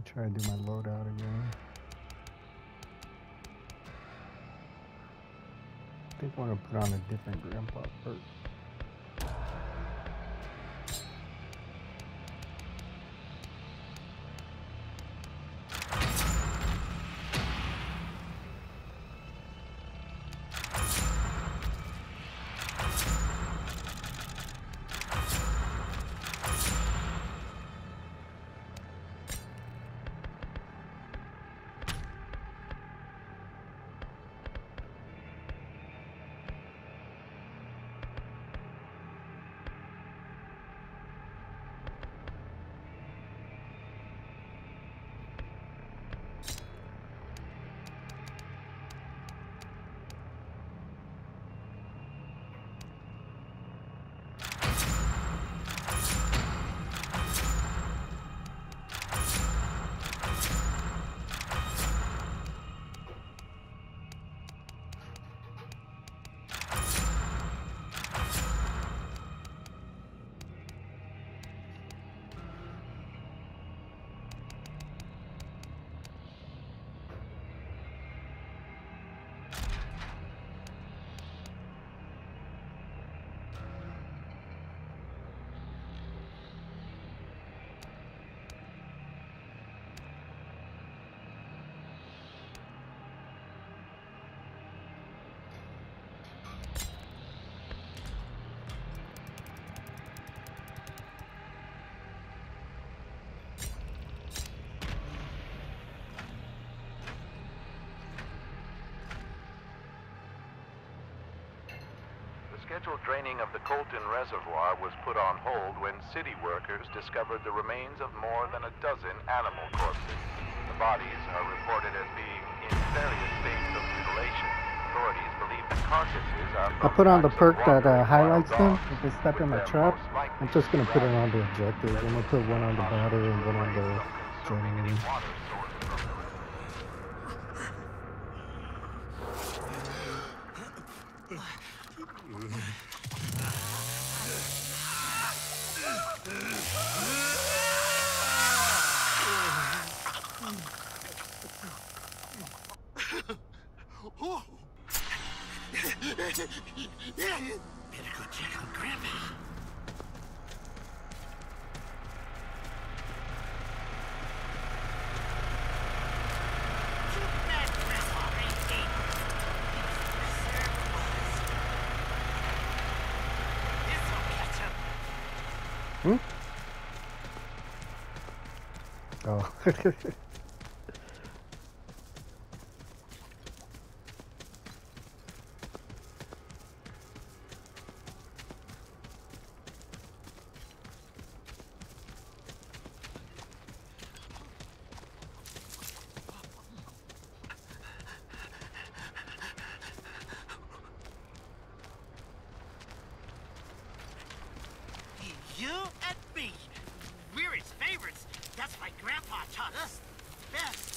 Try to do my loadout again. I think I want to put on a different grandpa perk. Scheduled draining of the Colton Reservoir was put on hold when city workers discovered the remains of more than a dozen animal corpses. The bodies are reported as being in various states of mutilation. Authorities believe the carcasses are I put on the perk that highlights them. If they step in my trap, I'm just going to put it on the objectives. I'm going to put one on the battery and one on the generator. Better go check on Grandpa. Too bad Grandpa ain't dead. This'll catch him. Oh. You and me. We're his favorites. That's why Grandpa taught us best.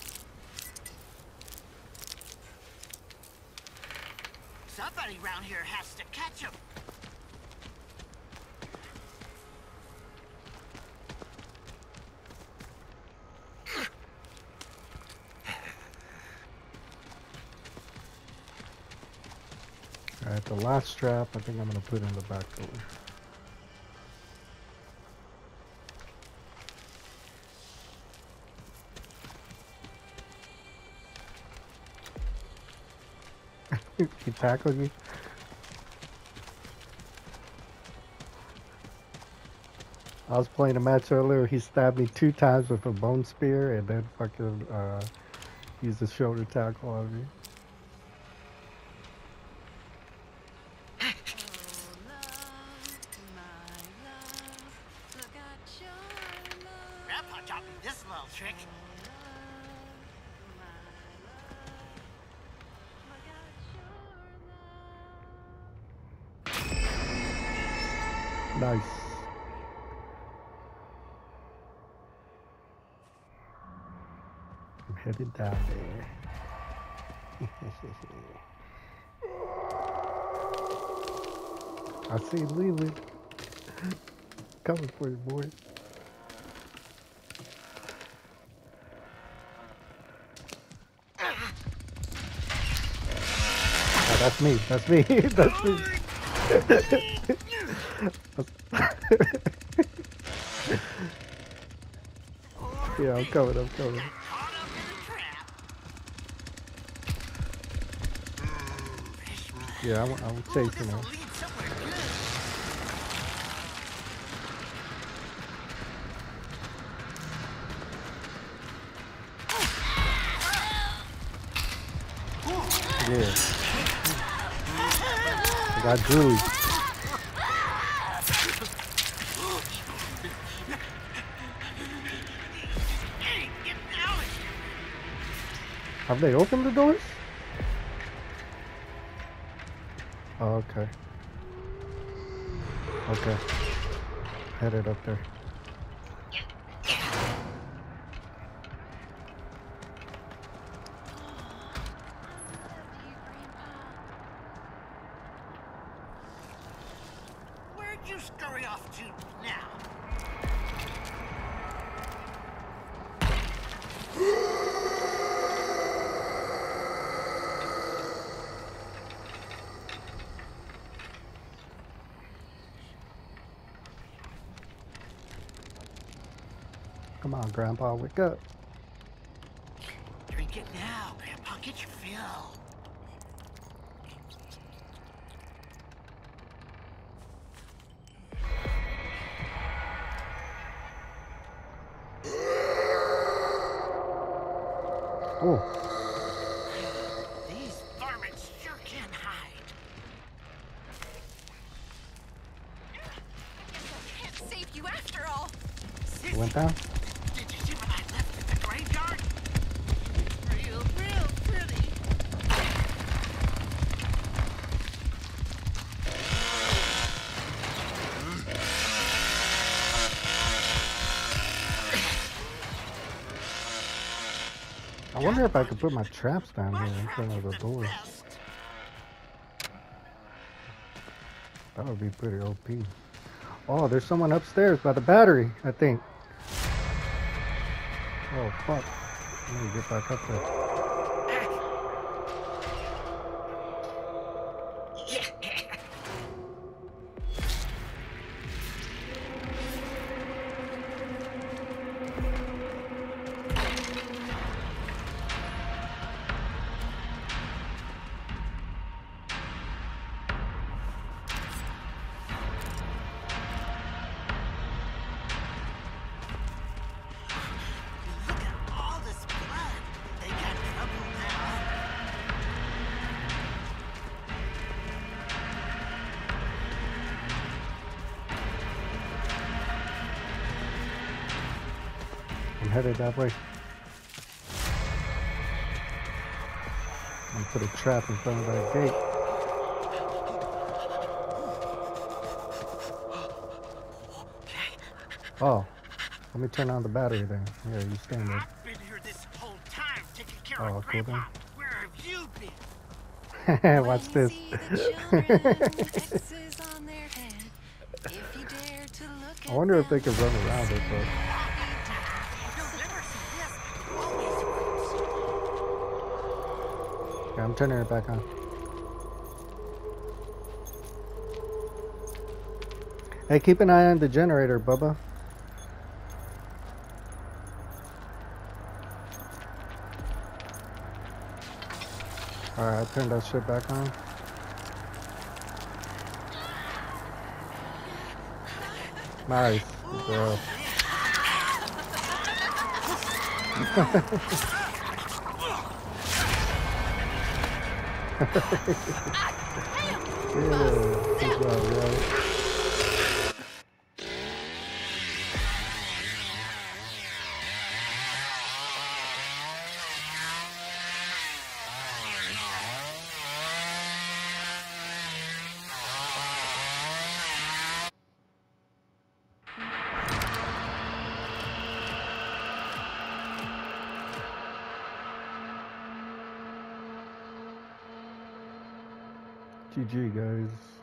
Somebody around here has to catch him. Alright, the last strap, I think I'm going to put in the back door. He tackled you. I was playing a match earlier. He stabbed me 2 times with a bone spear and then fucking used a shoulder tackle on me. Grandpa taught me this little trick. Nice. I'm headed down there. I see Leland coming for you, boy. That's me. That's me. That's me. Yeah, I'm coming. I'm coming. Caught up in a trap. Yeah, I'm Ooh, chasing this'll her. lead somewhere good. Yeah. I got Julie. Hey, get out of here. Have they opened the doors? Oh, okay. Okay. Headed up there. Where'd you scurry off to now? Come on, Grandpa, wake up. Drink it now, Grandpa. Get your fill. Oh, These varmints sure can hide. Can't save you after all. it went down. Did you see what I left in the graveyard? Real pretty. I wonder if I could put my traps down My here in front of trap the is the doors. best. That would be pretty OP. Oh, there's someone upstairs by the battery, I think. Oh, fuck. Let me get back up there. Look at all this blood. They got trouble now. I'm headed that way. I'm gonna put a trap in front of that gate. Oh, let me turn on the battery then. Yeah, you stand there. I've been here this whole time taking care Oh, of cool Grandpa. then. Where have you been? Watch this. I wonder if they could run around it though. You'll never see this. It always works. Yeah, I'm turning it back on. Hey, keep an eye on the generator, Bubba. Alright, I turned that shit back on. Nice. Good job. Yeah, good job, yo. GG, guys.